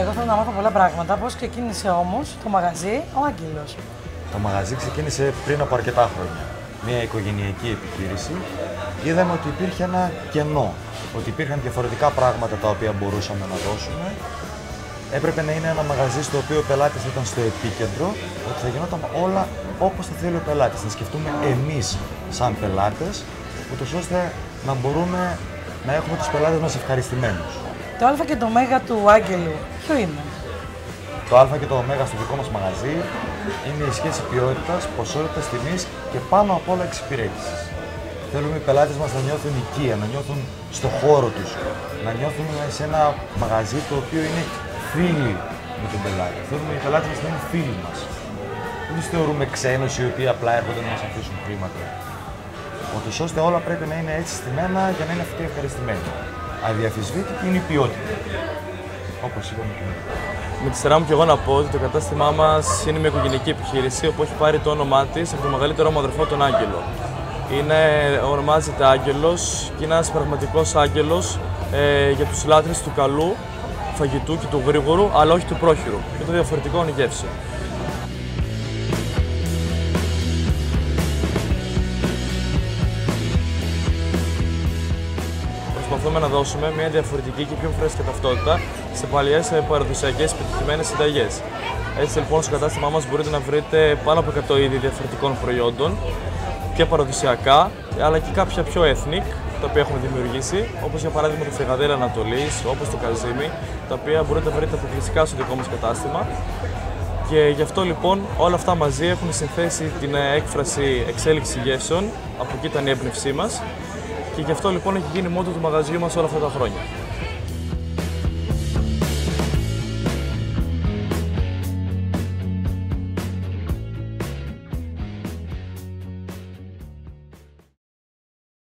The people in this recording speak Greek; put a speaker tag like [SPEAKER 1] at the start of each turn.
[SPEAKER 1] Εγώ θέλω να μάθω πολλά πράγματα. Πώς ξεκίνησε όμως το μαγαζί ο Άγγελος?
[SPEAKER 2] Το μαγαζί ξεκίνησε πριν από αρκετά χρόνια. Μια οικογενειακή επιχείρηση. Είδαμε ότι υπήρχε ένα κενό, ότι υπήρχαν διαφορετικά πράγματα τα οποία μπορούσαμε να δώσουμε. Έπρεπε να είναι ένα μαγαζί στο οποίο ο πελάτης ήταν στο επίκεντρο, ότι θα γινόταν όλα όπως θα θέλει ο πελάτης. Να σκεφτούμε εμείς σαν πελάτες, ούτως ώστε να μπορούμε να έχουμε τους πελάτες μας ευχαριστημένους.
[SPEAKER 1] Το Α και το Ω του Άγγελου, ποιο είναι?
[SPEAKER 2] Το Α και το Ω στο δικό μας μαγαζί είναι η σχέση ποιότητας, ποσότητας, τιμής και πάνω απ' όλα εξυπηρέτησης. Θέλουμε οι πελάτες μας να νιώθουν οικία, να νιώθουν στο χώρο τους, να νιώθουν σε ένα μαγαζί το οποίο είναι φίλοι με τον πελάτη. Θέλουμε οι πελάτες μας να είναι φίλοι μας. Δεν τους θεωρούμε ξένους οι οποίοι απλά έρχονται να μας αφήσουν χρήματα. Ούτως ώστε όλα πρέπει να είναι έτσι στημένα για να είναι αυτοί ευχαριστημένοι. Αδιαφυσβήτητη είναι η ποιότητα. Όπως είπαμε και εμείς.
[SPEAKER 3] Με τη σειρά μου και εγώ να πω ότι το κατάστημά μας είναι μια οικογενειακή επιχείρηση όπου έχει πάρει το όνομά της από τον μεγαλύτερο μου αδερφό, τον Άγγελο. Ονομάζεται Άγγελος και είναι ένας πραγματικός άγγελος για τους λάτρες του καλού φαγητού και του γρήγορου, αλλά όχι του πρόχειρου και των διαφορετικών γεύσεων. Προσπαθούμε να δώσουμε μια διαφορετική και πιο φρέσκια ταυτότητα σε παλιές παραδοσιακές πετυχημένες συνταγές. Έτσι λοιπόν στο κατάστημά μας μπορείτε να βρείτε πάνω από 100 είδη διαφορετικών προϊόντων και παραδοσιακά, αλλά και κάποια πιο ethnic, τα οποία έχουμε δημιουργήσει, όπως για παράδειγμα το φρικαδέλι Ανατολής, όπως το καζίμι, τα οποία μπορείτε να βρείτε αποκλειστικά στο δικό μας κατάστημα. Και γι' αυτό λοιπόν όλα αυτά μαζί έχουν συνθέσει την έκφραση εξέλιξη γεύσεων, από εκεί ήταν η έμπνευσή μας, και γι' αυτό λοιπόν έχει γίνει μότο του μαγαζιού μας όλα αυτά τα χρόνια.